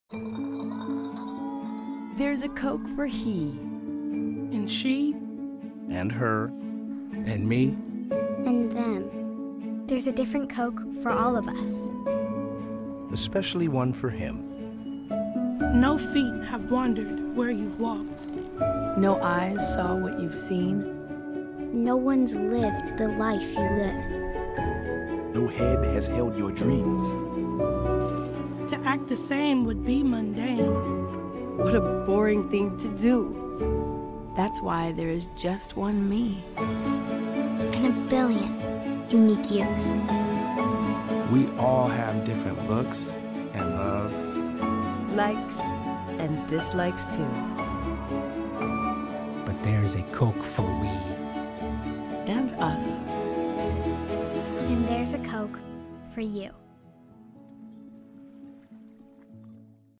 There's a Coke for he. And she. And her. And me. And them. There's a different Coke for all of us. Especially one for him. No feet have wandered where you've walked. No eyes saw what you've seen. No one's lived the life you live. No head has held your dreams. To act the same would be mundane. What a boring thing to do. That's why there is just one me. And a billion unique yous. We all have different looks and loves. Likes and dislikes too. But there's a Coke for we. And us. And there's a Coke for you.